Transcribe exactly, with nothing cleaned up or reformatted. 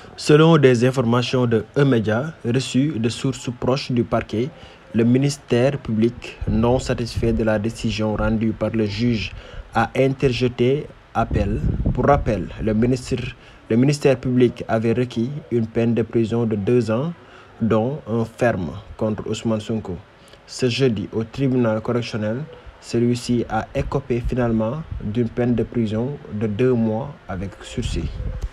Selon des informations de E-Media reçues de sources proches du parquet, le ministère public, non satisfait de la décision rendue par le juge, a interjeté appel. Pour rappel, le, ministre, le ministère public avait requis une peine de prison de deux ans, dont un ferme contre Ousmane Sonko. Ce jeudi, au tribunal correctionnel, celui-ci a écopé finalement d'une peine de prison de deux mois avec sursis.